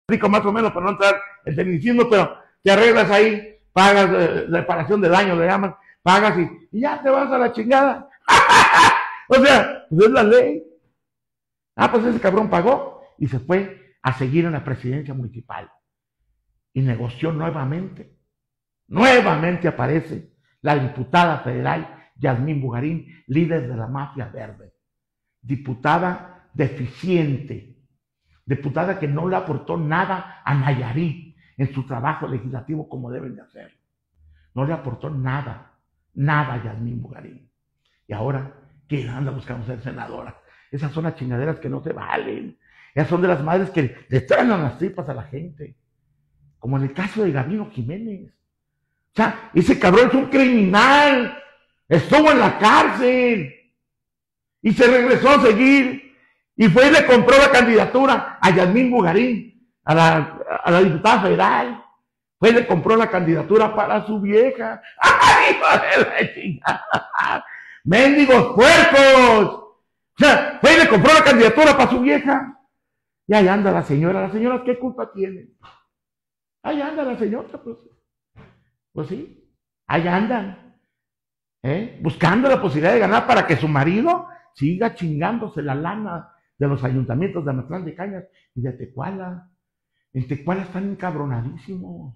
rico más o menos para no entrar el tecnicismo, pero te arreglas ahí, pagas reparación de daño, le llaman, pagas y ya te vas a la chingada. O sea, pues es la ley. Ah, pues ese cabrón pagó y se fue a seguir en la presidencia municipal. Y negoció nuevamente. Nuevamente aparece la diputada federal Yasmín Bugarín, líder de la mafia verde. Diputada deficiente. Diputada que no le aportó nada a Nayarit en su trabajo legislativo como deben de hacerlo. No le aportó nada, nada a Yasmín Bugarín. Y ahora, ¿quién anda buscando ser senadora? Esas son las chingaderas que no se valen. Esas son de las madres que le traen las tripas a la gente. Como en el caso de Gabino Jiménez. O sea, ese cabrón es un criminal. Estuvo en la cárcel. Y se regresó a seguir. Y fue y le compró la candidatura a Yasmín Bugarín, a la diputada federal. Fue y le compró la candidatura para su vieja. ¡Ay, hijo de la chingada! ¡Mendigos puercos! O sea, fue y le compró la candidatura para su vieja. Y ahí anda la señora. ¿La señora qué culpa tiene? Ahí anda la señora, pues. Pues sí, ahí andan. Buscando la posibilidad de ganar para que su marido siga chingándose la lana de los ayuntamientos de Amatlán de Cañas y de Tecuala. En Tecuala están encabronadísimos.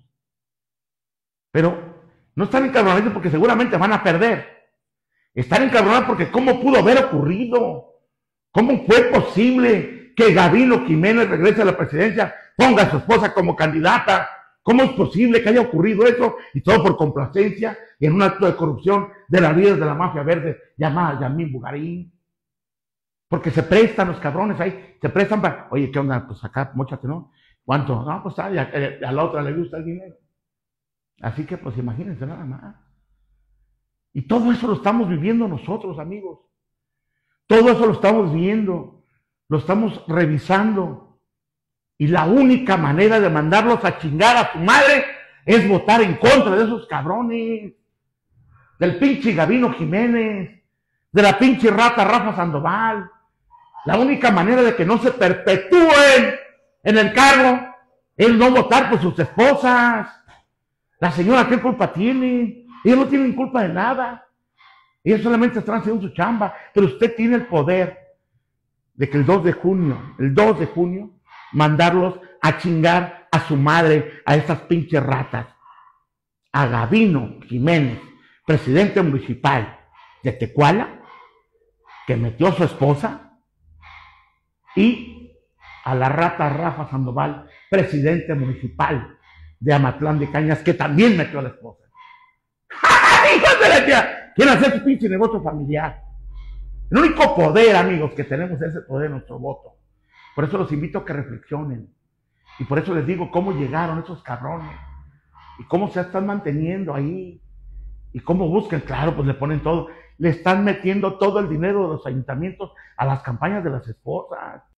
Pero no están encabronadísimos porque seguramente van a perder. Están encabronados porque ¿cómo pudo haber ocurrido? ¿Cómo fue posible que Gabino Jiménez regrese a la presidencia, ponga a su esposa como candidata? ¿Cómo es posible que haya ocurrido eso? Y todo por complacencia y en un acto de corrupción de las líderes de la mafia verde llamada Yasmín Bugarín. Porque se prestan los cabrones ahí, se prestan para, oye, ¿qué onda? Pues acá, móchate, ¿no? ¿Cuánto? No, pues a la otra le gusta el dinero. Así que, pues imagínense nada más. Y todo eso lo estamos viviendo nosotros, amigos. Todo eso lo estamos viendo, lo estamos revisando. Y la única manera de mandarlos a chingar a su madre es votar en contra de esos cabrones. Del pinche Gabino Jiménez, de la pinche rata Rafa Sandoval. La única manera de que no se perpetúen en el cargo es no votar por sus esposas. La señora, ¿qué culpa tiene? Ellos no tienen culpa de nada. Ellos solamente están haciendo su chamba. Pero usted tiene el poder de que el 2 de junio, mandarlos a chingar a su madre, a esas pinches ratas. A Gabino Jiménez, presidente municipal de Tecuala, que metió a su esposa, y a la rata Rafa Sandoval, presidente municipal de Amatlán de Cañas, que también metió a la esposa. ¡Hijos de la tía! Quieren hacer su pinche negocio familiar. El único poder, amigos, que tenemos es el poder de nuestro voto. Por eso los invito a que reflexionen. Y por eso les digo cómo llegaron esos cabrones. Y cómo se están manteniendo ahí. Y cómo buscan, claro, pues le ponen todo. Le están metiendo todo el dinero de los ayuntamientos a las campañas de las esposas.